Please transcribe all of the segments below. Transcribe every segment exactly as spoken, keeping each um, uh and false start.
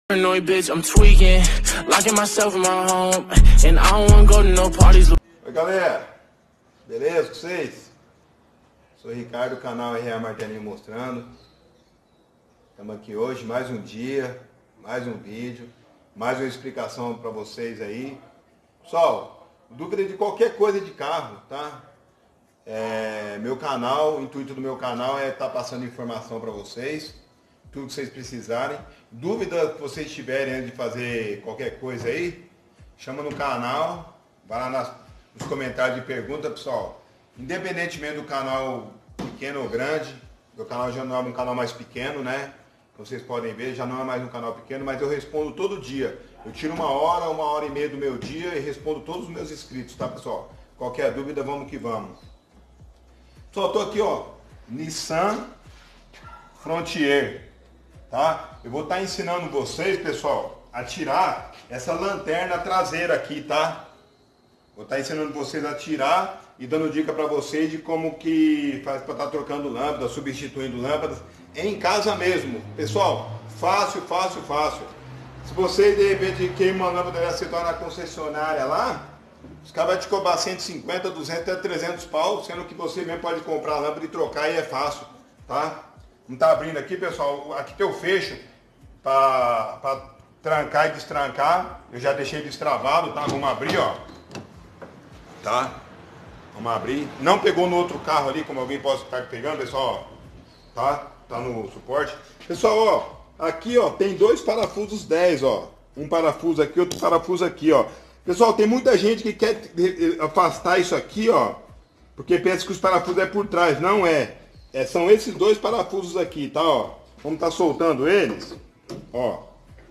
Paranoid bitch, I'm tweaking, locking myself in my home, and I don't wanna go to no parties. Oi galera, beleza com vocês? Sou o Ricardo, do canal R A Martelinho Mostrando. Estamos aqui hoje, mais um dia, mais um vídeo, mais uma explicação para vocês aí. Pessoal, dúvida de qualquer coisa de carro, tá? É, meu canal, o intuito do meu canal é estar passando informação para vocês, tudo que vocês precisarem. Dúvida que vocês tiverem antes de fazer qualquer coisa aí, chama no canal, vai lá nas, nos comentários de pergunta, pessoal. Independentemente do canal pequeno ou grande, meu canal já não é um canal mais pequeno, né? Vocês podem ver, já não é mais um canal pequeno, mas eu respondo todo dia. Eu tiro uma hora, uma hora e meia do meu dia e respondo todos os meus inscritos, tá, pessoal? Qualquer dúvida, vamos que vamos. Pessoal, tô aqui, ó, Nissan Frontier, tá? Eu vou estar ensinando vocês, pessoal, a tirar essa lanterna traseira aqui, tá? Vou estar ensinando vocês a tirar e dando dica para vocês de como que faz para estar trocando lâmpadas, substituindo lâmpadas em casa mesmo. Pessoal, fácil, fácil, fácil. Se você de repente queima uma lâmpada e você está na concessionária lá, os caras vão te cobrar cento e cinquenta, duzentos, até trezentos pau, sendo que você mesmo pode comprar a lâmpada e trocar e é fácil, tá? Não tá abrindo aqui, pessoal, aqui tem o fecho para trancar e destrancar. Eu já deixei destravado, tá? Vamos abrir, ó. Tá? Vamos abrir. Não pegou no outro carro ali, como alguém pode estar pegando, pessoal, ó. Tá? Tá no suporte. Pessoal, ó, aqui, ó, tem dois parafusos dez, ó. Um parafuso aqui, outro parafuso aqui, ó. Pessoal, tem muita gente que quer afastar isso aqui, ó, porque pensa que os parafusos é por trás. Não é. É, são esses dois parafusos aqui, tá, ó. Vamos estar soltando eles, ó.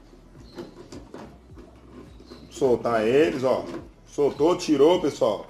Soltar eles, ó. Soltou, tirou, pessoal.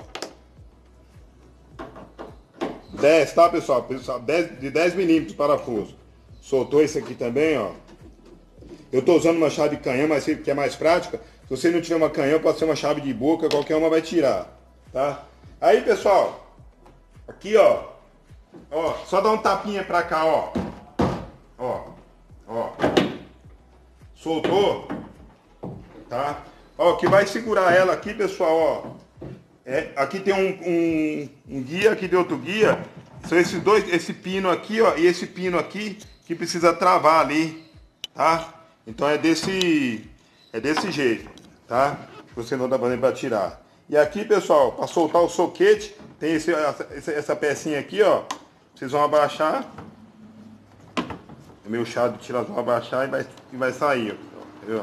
dez, tá, pessoal? Pessoal, dez, de dez milímetros parafuso. Soltou esse aqui também, ó. Eu tô usando uma chave de canhão, mas que é mais prática. Se você não tiver uma canhão, pode ser uma chave de boca, qualquer uma vai tirar, tá? Aí, pessoal, aqui, ó, ó, só dá um tapinha pra cá, ó, ó, ó, soltou, tá? Ó, que vai segurar ela aqui, pessoal, ó, é, aqui tem um, um, um guia, aqui tem outro guia, são esses dois, esse pino aqui, ó, e esse pino aqui, que precisa travar ali, tá? Então é desse, é desse jeito, tá? Você não tá fazendo para tirar. E aqui, pessoal, para soltar o soquete, tem esse, essa, essa pecinha aqui, ó. Vocês vão abaixar. É meio chato de tirar, vão abaixar e vai, e vai sair, ó. Entendeu?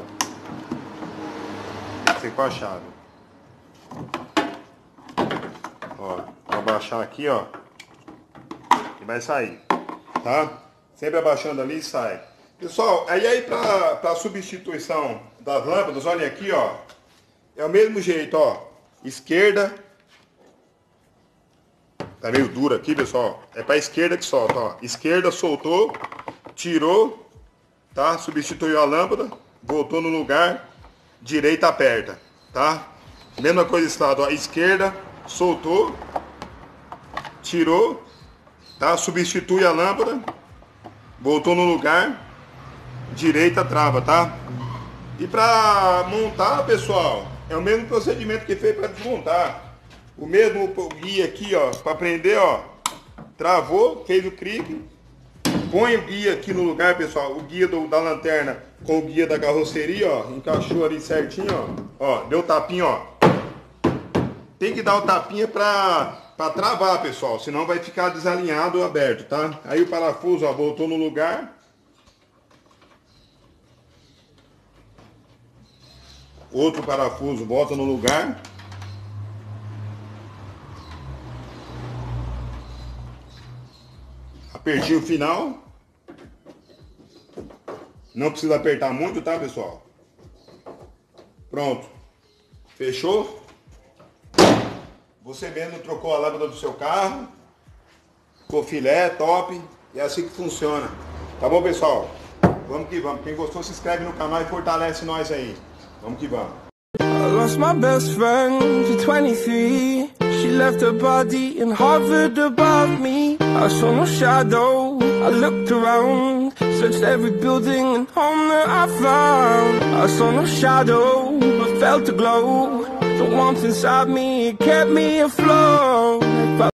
Esse com a chave. Ó, vou abaixar aqui, ó. E vai sair, tá? Sempre abaixando ali e sai. Pessoal, aí, aí para substituição das lâmpadas, olhem aqui, ó. É o mesmo jeito, ó. Esquerda. Tá meio duro aqui, pessoal. É para esquerda que solta, ó. Esquerda, soltou, tirou, tá? Substituiu a lâmpada, voltou no lugar. Direita, aperta, tá? Mesma coisa esse lado, ó. Esquerda, soltou, tirou, tá? Substitui a lâmpada, voltou no lugar. Direita, trava, tá? E para montar, pessoal, é o mesmo procedimento que fez para desmontar. O mesmo guia aqui, ó, para prender, ó, travou, fez o clique, põe o guia aqui no lugar, pessoal, o guia do, da lanterna com o guia da carroceria, ó, encaixou ali certinho, ó, ó, deu tapinha, ó. Tem que dar o tapinha para para travar, pessoal, senão vai ficar desalinhado ou aberto, tá? Aí o parafuso, ó, voltou no lugar. Outro parafuso volta no lugar. Apertinho final. Não precisa apertar muito, tá, pessoal? Pronto. Fechou? Você mesmo trocou a lâmpada do seu carro. Ficou filé, top. E é assim que funciona. Tá bom, pessoal? Vamos que vamos. Quem gostou, se inscreve no canal e fortalece nós aí. Vamos que vamos. I lost my best friend to twenty-three. She left her body and hovered above me. I saw no shadow. I looked around, searched every building and home that I found. I saw no shadow, but felt the glow. The warmth inside me, it kept me afloat.